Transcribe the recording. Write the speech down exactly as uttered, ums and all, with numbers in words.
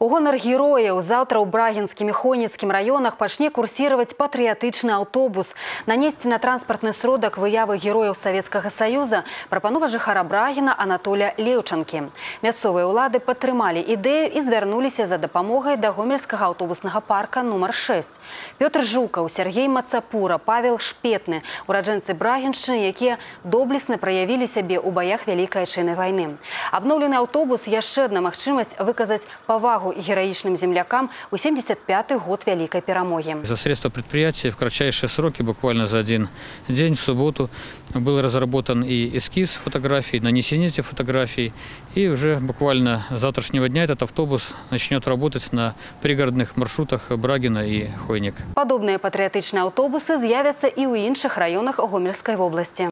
У гонар герояў заўтра ў брагінскім і хойніцкім раёнах пачне курсировать патрыятычны аўтобус. Нанесці на транспартны сродак выявы герояў Савецкага Саюза прапанова жыхара Брагіна Анатоля Леўчанкі. Мясцовыя ўлады падтрымалі ідэю і звярнуліся за дапамогай да гомельскага аўтобуснага парка нумар шэсць. Пётр Жукаў, Сергей Мацапура, Павел Шпетны, ураджэнцы Брагіншчыны, якія доблесна праявілі сябе ў баях Вялікай Адчайнай вайны. Абноўлены аўтобус яшчэ адна магчымасць выказаць павагу и героичным землякам у семьдесят пятый год Великой Перамоги. За средства предприятия в кратчайшие сроки, буквально за один день, в субботу, был разработан и эскиз фотографий, нанесение этих фотографий. И уже буквально с завтрашнего дня этот автобус начнет работать на пригородных маршрутах Брагина и Хойник. Подобные патриотичные автобусы з'явятся и у іншых районах Гомельской области.